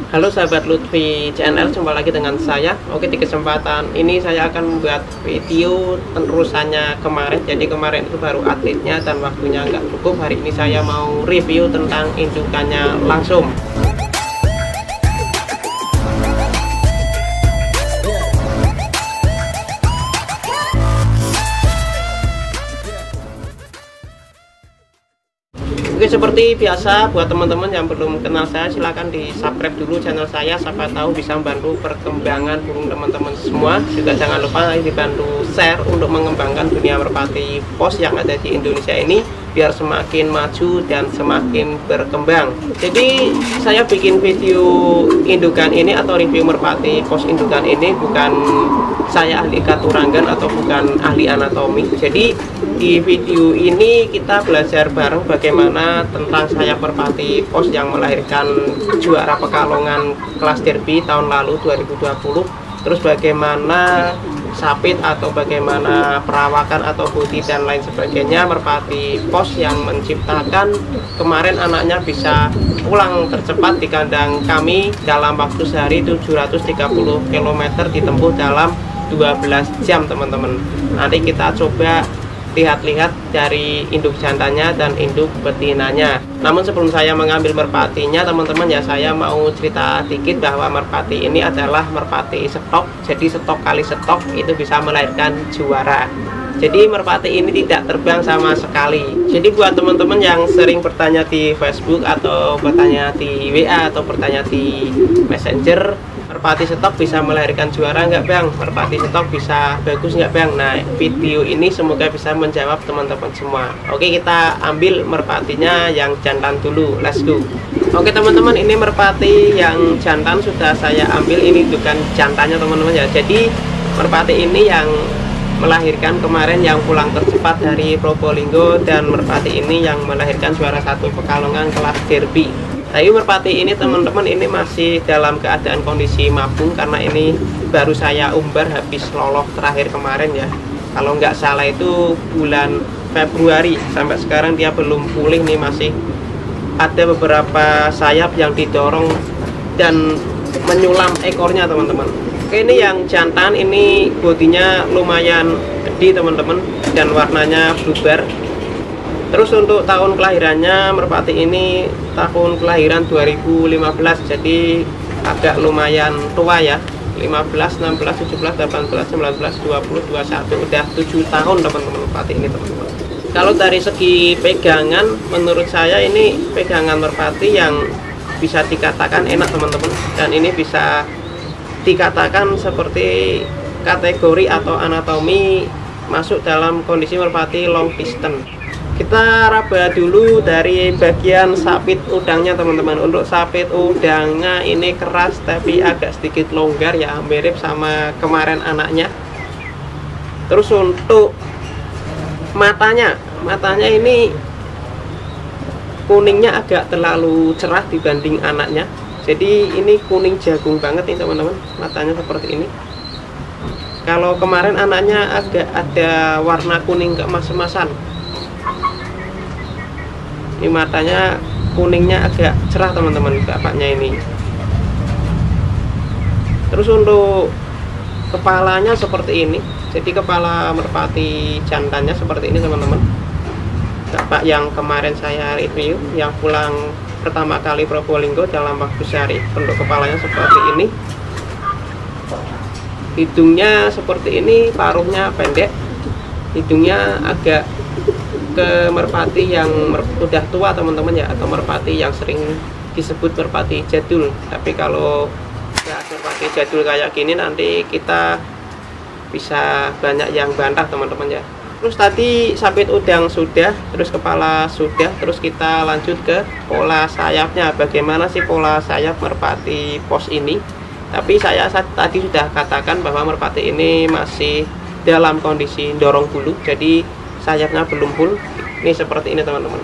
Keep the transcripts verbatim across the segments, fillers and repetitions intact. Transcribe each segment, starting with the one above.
Halo sahabat Lutfi Channel, jumpa lagi dengan saya. Oke, di kesempatan ini saya akan membuat video terusannya kemarin. Jadi kemarin itu baru update-nya dan waktunya nggak cukup. Hari ini saya mau review tentang indukannya langsung. Oke, seperti biasa buat teman-teman yang belum kenal saya, silahkan di subscribe dulu channel saya, siapa tahu bisa membantu perkembangan burung teman-teman semua. Juga jangan lupa dibantu share untuk mengembangkan dunia merpati pos yang ada di Indonesia ini biar semakin maju dan semakin berkembang. Jadi saya bikin video indukan ini atau review merpati pos indukan ini bukan saya ahli katurangan atau bukan ahli anatomi. Jadi di video ini kita belajar bareng bagaimana tentang sayap merpati pos yang melahirkan juara Pekalongan kelas derby tahun lalu dua ribu dua puluh. Terus bagaimana sapit atau bagaimana perawakan atau bodi dan lain sebagainya merpati pos yang menciptakan kemarin anaknya bisa pulang tercepat di kandang kami dalam waktu sehari tujuh ratus tiga puluh kilometer ditempuh dalam dua belas jam, teman-teman. Nanti kita coba lihat-lihat dari induk jantannya dan induk betinanya. Namun sebelum saya mengambil merpatinya, teman-teman ya, saya mau cerita dikit bahwa merpati ini adalah merpati stok. Jadi stok kali stok itu bisa melahirkan juara. Jadi merpati ini tidak terbang sama sekali. Jadi buat teman-teman yang sering bertanya di Facebook atau bertanya di W A atau bertanya di Messenger, merpati stok bisa melahirkan juara nggak bang? Merpati stok bisa bagus nggak bang? Nah, video ini semoga bisa menjawab teman-teman semua. Oke, kita ambil merpatinya yang jantan dulu, let's go. Oke teman-teman, ini merpati yang jantan sudah saya ambil. Ini bukan jantannya teman-teman ya. Jadi merpati ini yang melahirkan kemarin yang pulang tercepat dari Probolinggo, dan merpati ini yang melahirkan juara satu Pekalongan kelas derby. Tapi merpati ini teman-teman ini masih dalam keadaan kondisi mabung karena ini baru saya umbar habis loloh terakhir kemarin ya. Kalau nggak salah itu bulan Februari, sampai sekarang dia belum pulih nih, masih ada beberapa sayap yang didorong dan menyulam ekornya teman-teman. Oke, ini yang jantan, ini bodinya lumayan gede teman-teman dan warnanya bluebar. Terus untuk tahun kelahirannya merpati ini tahun kelahiran dua ribu lima belas, jadi agak lumayan tua ya. Lima belas, enam belas, tujuh belas, delapan belas, sembilan belas, dua puluh, dua puluh satu, udah tujuh tahun teman-teman merpati ini teman-teman. Kalau dari segi pegangan, menurut saya ini pegangan merpati yang bisa dikatakan enak teman-teman, dan ini bisa dikatakan seperti kategori atau anatomi masuk dalam kondisi merpati long distance. Kita raba dulu dari bagian sapit udangnya teman-teman. Untuk sapit udangnya ini keras tapi agak sedikit longgar ya, mirip sama kemarin anaknya. Terus untuk matanya, matanya ini kuningnya agak terlalu cerah dibanding anaknya. Jadi ini kuning jagung banget nih teman-teman, matanya seperti ini. Kalau kemarin anaknya agak ada warna kuning keemas-emasan. Ini matanya kuningnya agak cerah teman-teman, bapaknya ini. Terus untuk kepalanya seperti ini. Jadi kepala merpati jantannya seperti ini teman-teman. Bapak yang kemarin saya review, yang pulang pertama kali Probolinggo dalam waktu sehari, bentuk kepalanya seperti ini. Hidungnya seperti ini, paruhnya pendek. Hidungnya agak ke merpati yang mer udah tua teman-teman ya, atau merpati yang sering disebut merpati jadul. Tapi kalau ya merpati jadul kayak gini nanti kita bisa banyak yang bantah teman-teman ya. Terus tadi sapit udang sudah, terus kepala sudah, terus kita lanjut ke pola sayapnya. Bagaimana sih pola sayap merpati pos ini? Tapi saya tadi sudah katakan bahwa merpati ini masih dalam kondisi dorong bulu, jadi sayapnya belum full. Ini seperti ini teman-teman.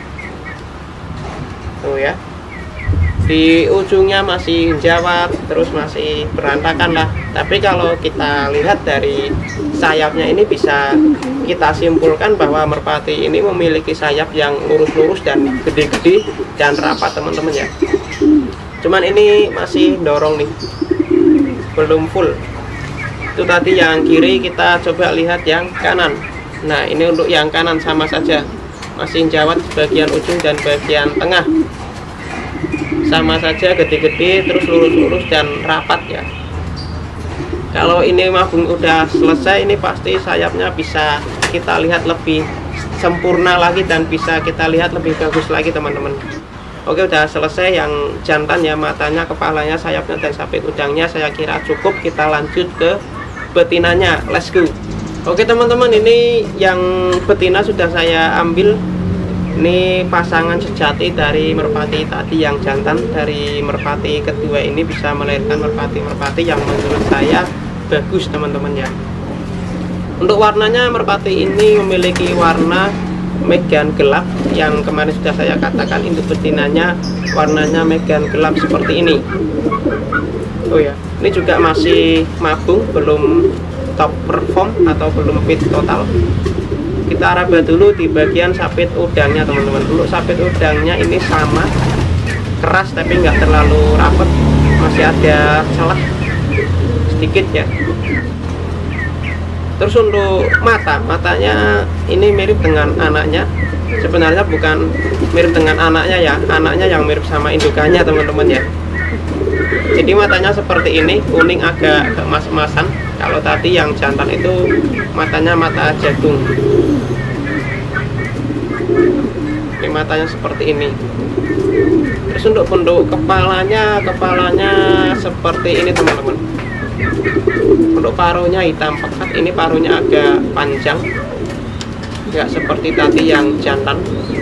Tuh ya. Di ujungnya masih jawab, terus masih berantakan lah. Tapi kalau kita lihat dari sayapnya ini bisa kita simpulkan bahwa merpati ini memiliki sayap yang lurus-lurus dan gede-gede dan rapat teman-teman ya. cuman ini masih dorong nih, belum full. Itu tadi yang kiri, kita coba lihat yang kanan. Nah ini untuk yang kanan sama saja, masih jawat bagian ujung dan bagian tengah sama saja, gede-gede terus lurus-lurus dan rapat ya. Kalau ini mabung udah selesai, ini pasti sayapnya bisa kita lihat lebih sempurna lagi dan bisa kita lihat lebih bagus lagi teman-teman. Oke, udah selesai yang jantan ya, matanya, kepalanya, sayapnya dan sapit udangnya. Saya kira cukup, kita lanjut ke betinanya. Let's go. Oke teman-teman, ini yang betina sudah saya ambil. Ini pasangan sejati dari merpati tadi yang jantan. Dari merpati kedua ini bisa melahirkan merpati-merpati yang menurut saya bagus teman-teman ya. Untuk warnanya, merpati ini memiliki warna megan gelap. Yang kemarin sudah saya katakan, induk betinanya warnanya megan gelap seperti ini. Oh ya, ini juga masih mabung, belum top perform atau belum fit total. Kita raba dulu di bagian sapit udangnya teman-teman. Untuk sapit udangnya ini sama, keras tapi nggak terlalu rapat, masih ada celah sedikit ya. Terus untuk mata, matanya ini mirip dengan anaknya. Sebenarnya bukan mirip dengan anaknya ya, anaknya yang mirip sama indukannya teman-teman ya. Jadi matanya seperti ini, kuning agak kemas-emasan. Kalau tadi yang jantan itu matanya mata jagung. Ini matanya seperti ini. Terus untuk bentuk kepalanya, kepalanya seperti ini teman-teman. Untuk paruhnya hitam pekat, ini paruhnya agak panjang, nggak seperti tadi yang jantan.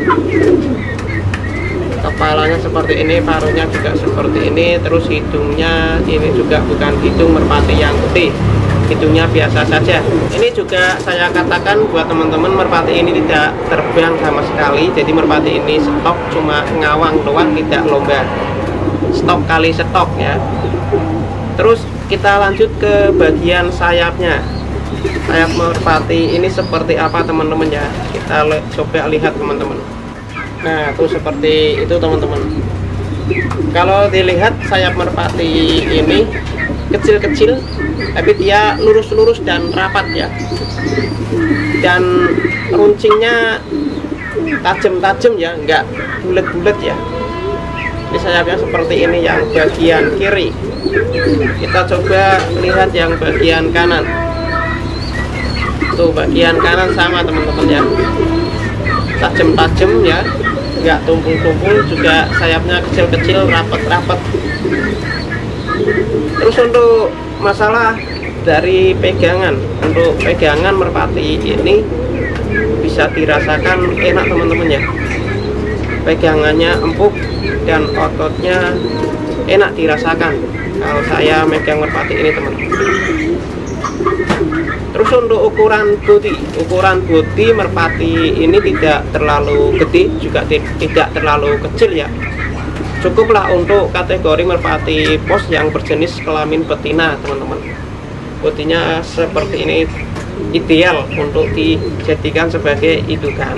Kepalanya seperti ini, paruhnya juga seperti ini. Terus hidungnya ini juga bukan hidung merpati yang gede, hidungnya biasa saja. Ini juga saya katakan buat teman-teman, merpati ini tidak terbang sama sekali. Jadi merpati ini stok cuma ngawang doang, tidak lomba. Stok kali stok ya. Terus kita lanjut ke bagian sayapnya. Sayap merpati ini seperti apa teman-teman ya, kita li coba lihat teman-teman. Nah tuh seperti itu teman-teman. Kalau dilihat sayap merpati ini kecil-kecil tapi dia lurus-lurus dan rapat ya, dan runcingnya tajam-tajam ya, nggak bulat-bulat ya. Ini sayapnya seperti ini yang bagian kiri. Kita coba lihat yang bagian kanan. Tuh bagian kanan sama teman-teman ya, tajam-tajam ya, nggak tumpul-tumpul, juga sayapnya kecil-kecil, rapat-rapat. Terus untuk masalah dari pegangan, untuk pegangan merpati ini bisa dirasakan enak teman-teman ya. Pegangannya empuk dan ototnya enak dirasakan kalau saya megang merpati ini teman-teman. Terus untuk ukuran bodi, ukuran bodi merpati ini tidak terlalu gede, juga tidak terlalu kecil ya. Cukuplah untuk kategori merpati pos yang berjenis kelamin betina teman-teman. Bodinya seperti ini ideal untuk dijadikan sebagai indukan.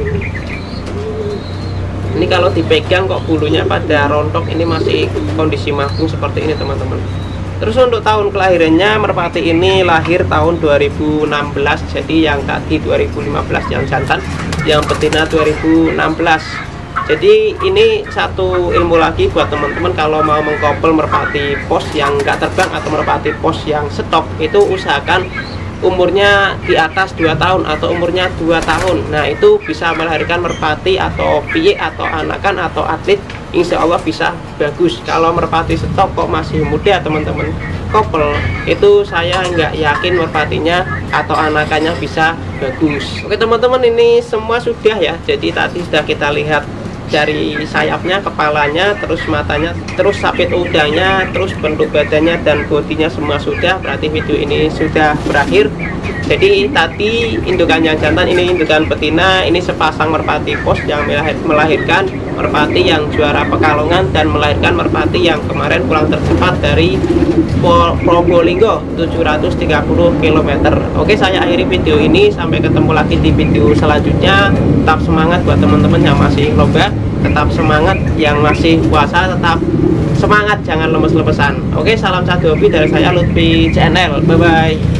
Ini kalau dipegang kok bulunya pada rontok, ini masih kondisi mabung seperti ini teman-teman. Terus untuk tahun kelahirannya, merpati ini lahir tahun dua ribu enam belas. Jadi yang tadi dua ribu lima belas yang jantan, yang betina dua ribu enam belas. Jadi ini satu ilmu lagi buat teman-teman, kalau mau mengkopel merpati pos yang nggak terbang atau merpati pos yang stok, itu usahakan umurnya di atas dua tahun atau umurnya dua tahun. Nah itu bisa melahirkan merpati atau piye atau anakan atau atlet, insya Allah bisa bagus. Kalau merpati stok kok masih muda teman-teman kopel, itu saya nggak yakin merpatinya atau anakannya bisa bagus. Oke teman-teman, ini semua sudah ya. Jadi tadi sudah kita lihat dari sayapnya, kepalanya, terus matanya, terus sapit udangnya, terus bentuk badannya dan bodinya semua sudah. Berarti video ini sudah berakhir. Jadi tadi indukan yang jantan, ini indukan betina, ini sepasang merpati pos yang melahirkan merpati yang juara Pekalongan dan melahirkan merpati yang kemarin pulang tercepat dari Probolinggo tujuh ratus tiga puluh kilometer. Oke, saya akhiri video ini, sampai ketemu lagi di video selanjutnya. Tetap semangat buat teman-teman yang masih lomba, tetap semangat yang masih puasa, tetap semangat, jangan lemes-lemesan. Oke, salam satu hobi dari saya Lutfi C N L. Bye bye.